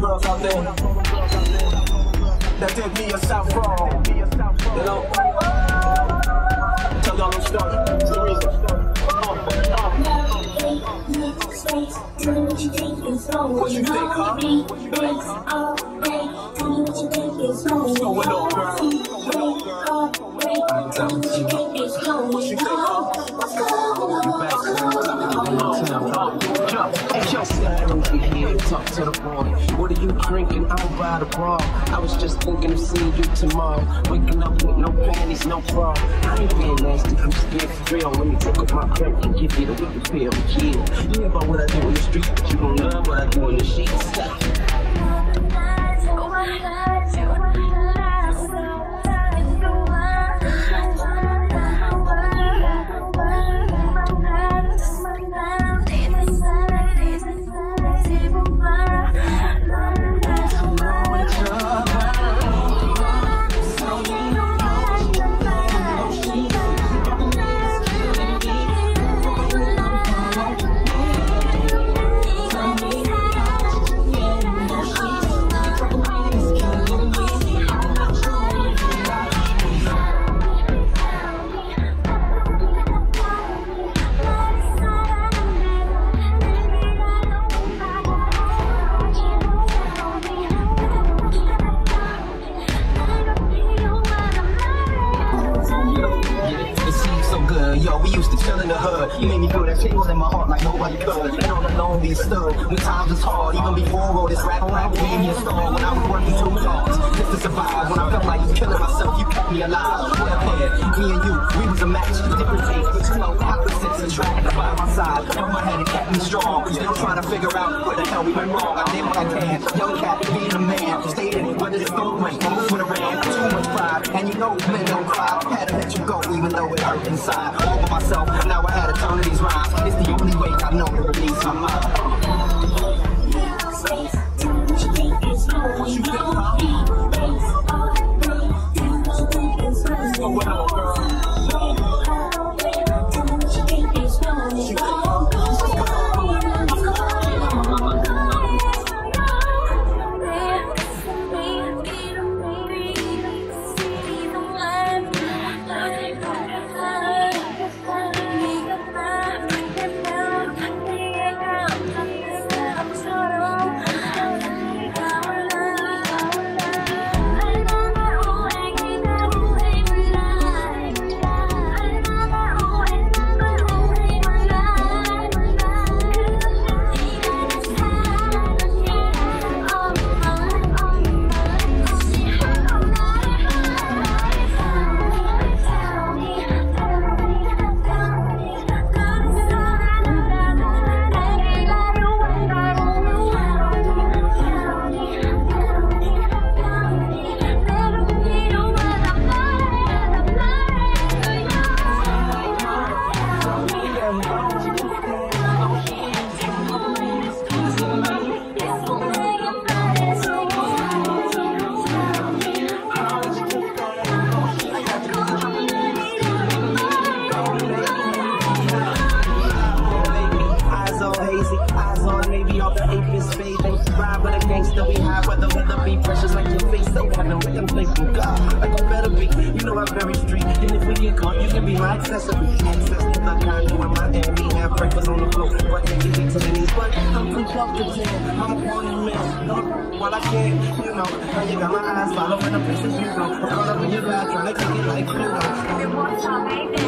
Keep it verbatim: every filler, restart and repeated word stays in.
girls out there that did me a south wrong. You know, tell y'all a story. It's the reason. What you think, huh? So what up, girl? What you think, huh? Talk to the boy. What are you drinking? I'll buy the bra. I was just thinking of seeing you tomorrow. Waking up with no panties, no bra. I ain't being nasty, I'm scared for real. Let me take up my crack and give you the wicked pill. Yeah, you hear about what I do in the street, but you don't love what I do in the sheets. Yo, we used to chill in the hood. You made me feel that tingle in my heart like nobody could. And on the long we stood when times was hard. Even before all this rap rap made me a star. When I was working two jobs just to survive. When I felt like killing myself, you kept me alive. Well, yeah, me and you, we was a match. Different taste, but you know, opposites attract. By my side, held my hand and kept me strong. Still trying to figure out where the hell we went wrong. I did what I can. Young cat, being a man. Stayed in it, whether the storm went, moved for the ran. Too much pride, and you know men don't cry. Had to let you go, even though it hurt inside. Over myself, now I had to turn to these rhymes. It's the only way I know to release my mind. What you think, huh? Oh, what up, girl? Gangsta we have, whether weather be precious like your face, so I know like I'm thinking God, like I better be, you know I'm very street, and if we get caught, you can be my accessory, access to the kind who in my enemy, have breakfast on the floor, but you can be to many, but I'm from twelve to ten, I'm a morning man, while I can, you know, now you got my eyes following the places you go, I'm all up in your life, trying to take it like you know.